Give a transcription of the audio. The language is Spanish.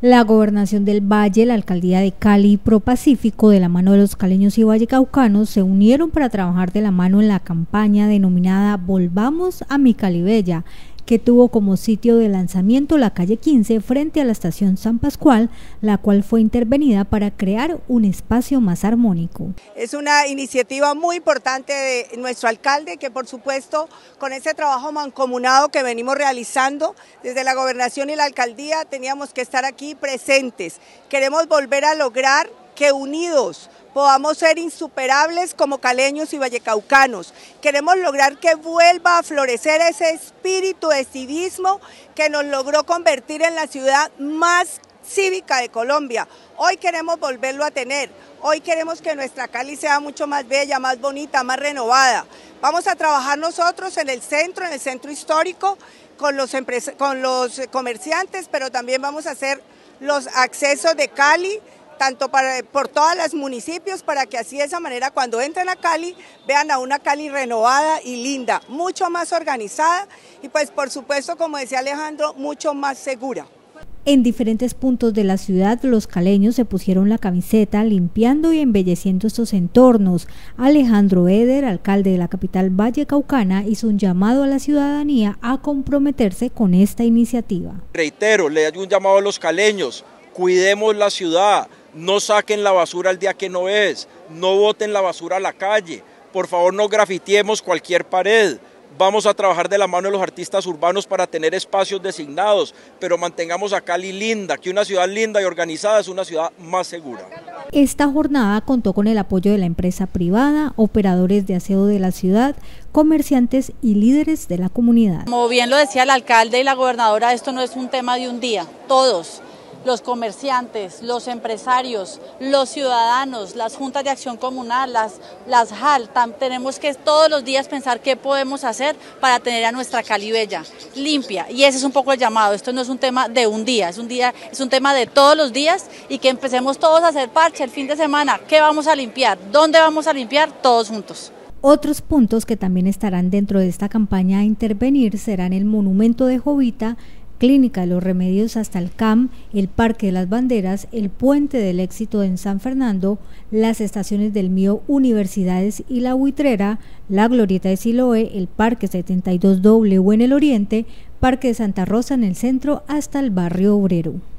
La Gobernación del Valle, la Alcaldía de Cali y ProPacífico, de la mano de los caleños y vallecaucanos, se unieron para trabajar de la mano en la campaña denominada Volvamos a mi Cali Bella, que tuvo como sitio de lanzamiento la calle 15 frente a la estación San Pascual, la cual fue intervenida para crear un espacio más armónico. Es una iniciativa muy importante de nuestro alcalde, que por supuesto con ese trabajo mancomunado que venimos realizando desde la gobernación y la alcaldía teníamos que estar aquí presentes. Queremos volver a lograr que unidos podamos ser insuperables como caleños y vallecaucanos. Queremos lograr que vuelva a florecer ese espíritu de civismo que nos logró convertir en la ciudad más cívica de Colombia. Hoy queremos volverlo a tener. Hoy queremos que nuestra Cali sea mucho más bella, más bonita, más renovada. Vamos a trabajar nosotros en el centro histórico, con los comerciantes, pero también vamos a hacer los accesos de Cali, tanto por todos los municipios, para que así de esa manera cuando entren a Cali vean a una Cali renovada y linda, mucho más organizada y pues por supuesto, como decía Alejandro, mucho más segura. En diferentes puntos de la ciudad, los caleños se pusieron la camiseta limpiando y embelleciendo estos entornos. Alejandro Eder, alcalde de la capital vallecaucana, hizo un llamado a la ciudadanía a comprometerse con esta iniciativa. Reitero, le doy un llamado a los caleños: cuidemos la ciudad, no saquen la basura el día que no es, no boten la basura a la calle, por favor no grafitiemos cualquier pared. Vamos a trabajar de la mano de los artistas urbanos para tener espacios designados, pero mantengamos a Cali linda, que una ciudad linda y organizada es una ciudad más segura. Esta jornada contó con el apoyo de la empresa privada, operadores de aseo de la ciudad, comerciantes y líderes de la comunidad. Como bien lo decía el alcalde y la gobernadora, esto no es un tema de un día, todos, los comerciantes, los empresarios, los ciudadanos, las juntas de acción comunal, las JAL, tenemos que todos los días pensar qué podemos hacer para tener a nuestra Cali bella, limpia, y ese es un poco el llamado. Esto no es un tema de un día, es un tema de todos los días, y que empecemos todos a hacer parche el fin de semana. ¿Qué vamos a limpiar? ¿Dónde vamos a limpiar? Todos juntos. Otros puntos que también estarán dentro de esta campaña a intervenir serán el Monumento de Jovita, Clínica de los Remedios hasta el CAM, el Parque de las Banderas, el Puente del Éxito en San Fernando, las estaciones del Mío Universidades y La Buitrera, la Glorieta de Siloé, el Parque 72W en el Oriente, Parque de Santa Rosa en el centro hasta el Barrio Obrero.